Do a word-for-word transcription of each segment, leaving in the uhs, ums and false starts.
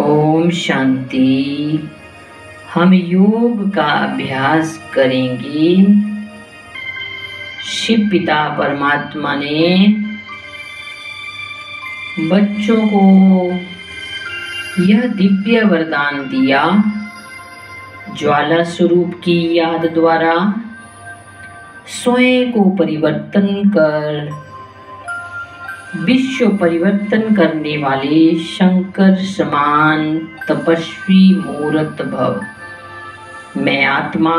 ओम शांति। हम योग का अभ्यास करेंगे। शिव पिता परमात्मा ने बच्चों को यह दिव्य वरदान दिया, ज्वाला स्वरूप की याद द्वारा स्वयं को परिवर्तन कर विश्व परिवर्तन करने वाले शंकर समान तपस्वी मूर्त भव। मैं आत्मा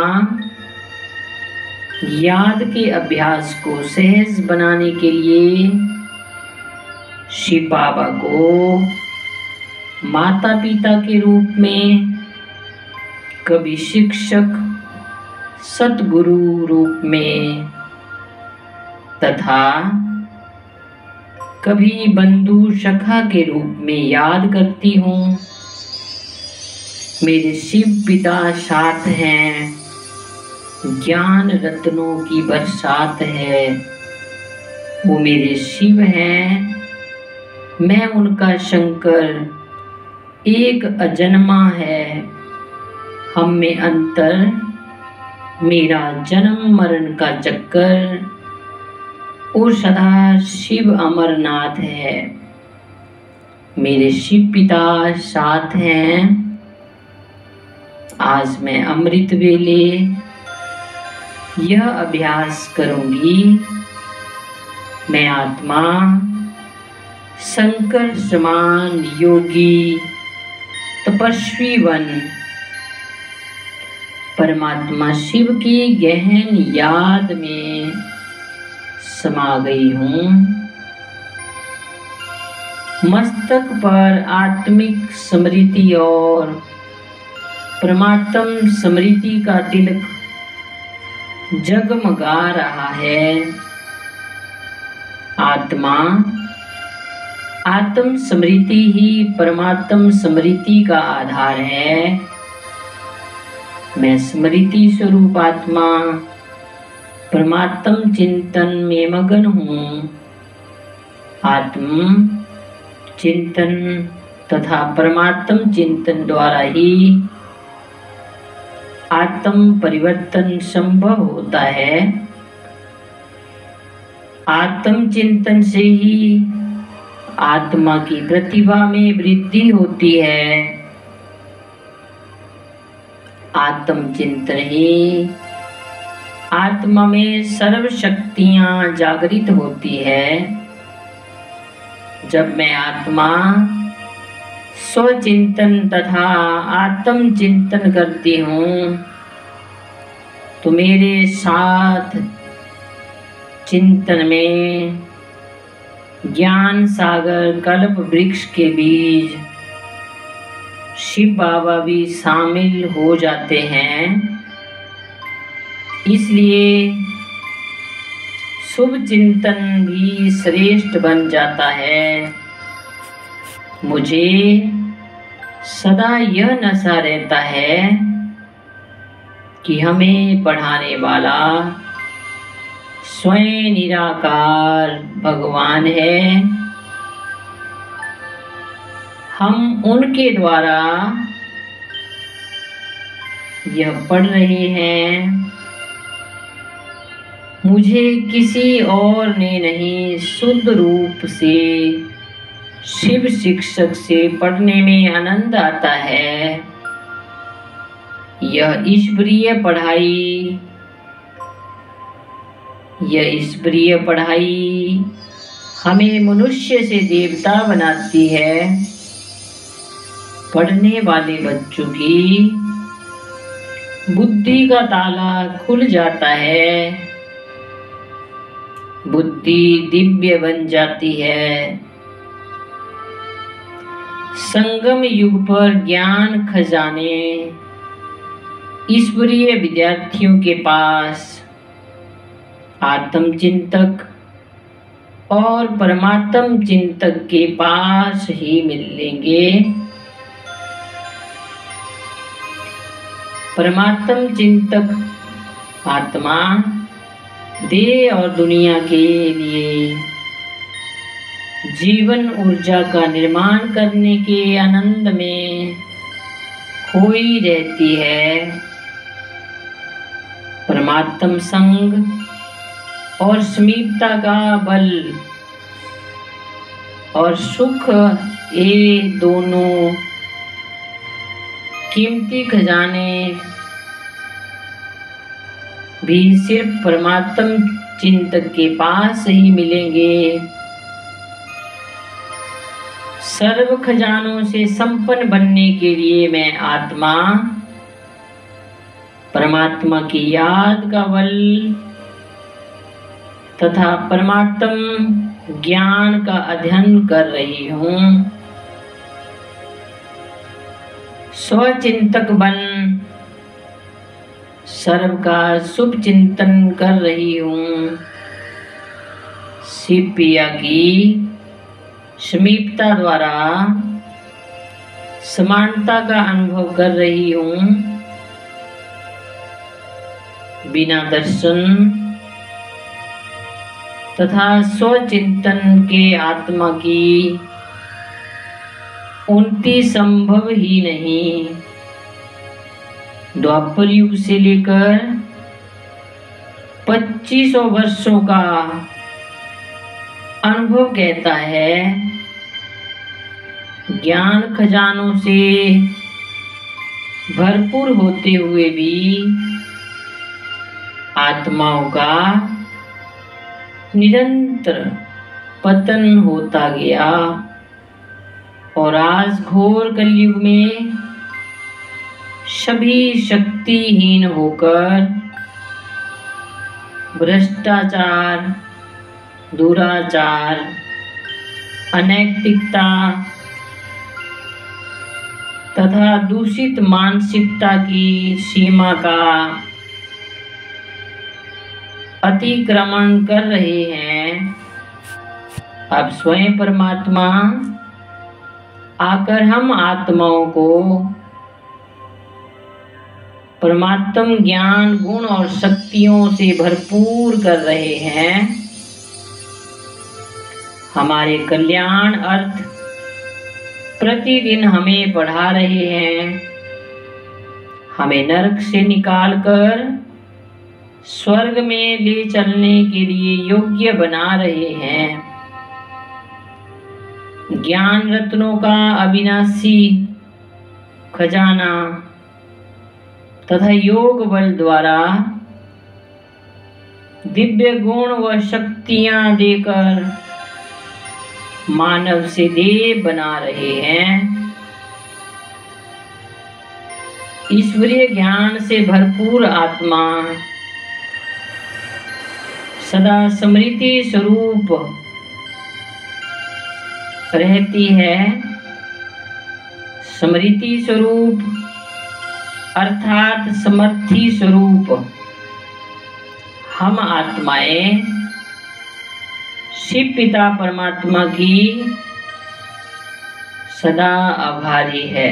याद के अभ्यास को सहज बनाने के लिए शिव बाबा को माता पिता के रूप में, कभी शिक्षक सतगुरु रूप में तथा कभी बंधु सखा के रूप में याद करती हूँ। मेरे शिव पिता साथ हैं, ज्ञान रत्नों की बरसात है। वो मेरे शिव हैं, मैं उनका शंकर, एक अजन्मा है। हम में अंतर, मेरा जन्म मरण का चक्कर और सदा शिव अमरनाथ है। मेरे शिव पिता साथ हैं। आज मैं अमृत वेले यह अभ्यास करूंगी। मैं आत्मा शंकर समान योगी तपस्वी बन परमात्मा शिव की गहन याद में समा गई हूँ। मस्तक पर आत्मिक स्मृति और परमात्म स्मृति का तिलक जगमगा रहा है। आत्मा आत्म स्मृति ही परमात्म स्मृति का आधार है। मैं स्मृति स्वरूप आत्मा परमात्म चिंतन में मगन हूँ। आत्म चिंतन तथा परमात्म चिंतन द्वारा ही आत्म परिवर्तन संभव होता है। आत्म चिंतन से ही आत्मा की प्रतिभा में वृद्धि होती है। आत्म चिंतन ही आत्मा में सर्व शक्तियां जागृत होती है। जब मैं आत्मा स्वचिंतन तथा आत्म चिंतन करती हूँ तो मेरे साथ चिंतन में ज्ञान सागर कल्प वृक्ष के बीज शिव बाबा भी शामिल हो जाते हैं। इसलिए शुभ चिंतन भी श्रेष्ठ बन जाता है। मुझे सदा यह नशा रहता है कि हमें पढ़ाने वाला स्वयं निराकार भगवान है। हम उनके द्वारा यह पढ़ रहे हैं। मुझे किसी और ने नहीं, शुद्ध रूप से शिव शिक्षक से पढ़ने में आनंद आता है। यह ईश्वरीय पढ़ाई यह ईश्वरीय पढ़ाई हमें मनुष्य से देवता बनाती है। पढ़ने वाले बच्चों की बुद्धि का ताला खुल जाता है। बुद्धि दिव्य बन जाती है। संगम युग पर ज्ञान खजाने ईश्वरीय विद्यार्थियों के पास आत्म चिंतक और परमात्म चिंतक के पास ही मिलेंगे। परमात्म चिंतक आत्मा देह और दुनिया के लिए जीवन ऊर्जा का निर्माण करने के आनंद में खोई रहती है। परमात्म संग और समीपता का बल और सुख, ये दोनों कीमती खजाने भी सिर्फ परमात्म चिंतक के पास ही मिलेंगे। सर्व खजानों से संपन्न बनने के लिए मैं आत्मा परमात्मा की याद का बल तथा परमात्म ज्ञान का अध्ययन कर रही हूँ। स्वचिंतक बन सर्व का शुभ चिंतन कर रही हूँ। शिव प्रिया की समीपता द्वारा समानता का अनुभव कर रही हूँ। बिना दर्शन तथा स्वचिंतन के आत्मा की उन्नति संभव ही नहीं। द्वापर युग से लेकर पच्चीसों वर्षों का अनुभव कहता है, ज्ञान खजानों से भरपूर होते हुए भी आत्माओं का निरंतर पतन होता गया और आज घोर कलयुग में सभी शक्तिहीन होकर भ्रष्टाचार, दुराचार, अनैतिकता तथा दूषित मानसिकता की सीमा का अतिक्रमण कर रहे हैं। अब स्वयं परमात्मा आकर हम आत्माओं को परमात्म ज्ञान, गुण और शक्तियों से भरपूर कर रहे हैं। हमारे कल्याण अर्थ प्रतिदिन हमें बढ़ा रहे हैं। हमें नरक से निकालकर स्वर्ग में ले चलने के लिए योग्य बना रहे हैं। ज्ञान रत्नों का अविनाशी खजाना तथा योग बल द्वारा दिव्य गुण व शक्तियां देकर मानव से देव बना रहे हैं। ईश्वरीय ज्ञान से भरपूर आत्मा सदा स्मृति स्वरूप रहती है। स्मृति स्वरूप अर्थात समर्थी स्वरूप हम आत्माएं शिव पिता परमात्मा की सदा आभारी है।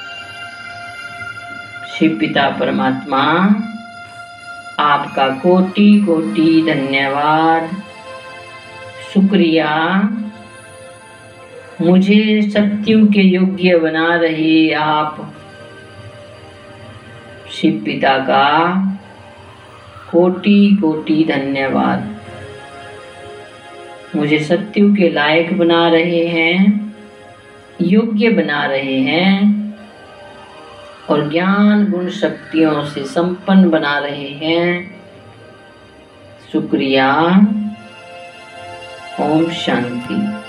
शिव पिता परमात्मा आपका कोटि कोटि धन्यवाद, शुक्रिया। मुझे सत्युग के योग्य बना रहे आप शिव पिता का कोटि कोटि धन्यवाद। मुझे सत्युग के लायक बना रहे हैं, योग्य बना रहे हैं और ज्ञान गुण शक्तियों से संपन्न बना रहे हैं। शुक्रिया। ओम शांति।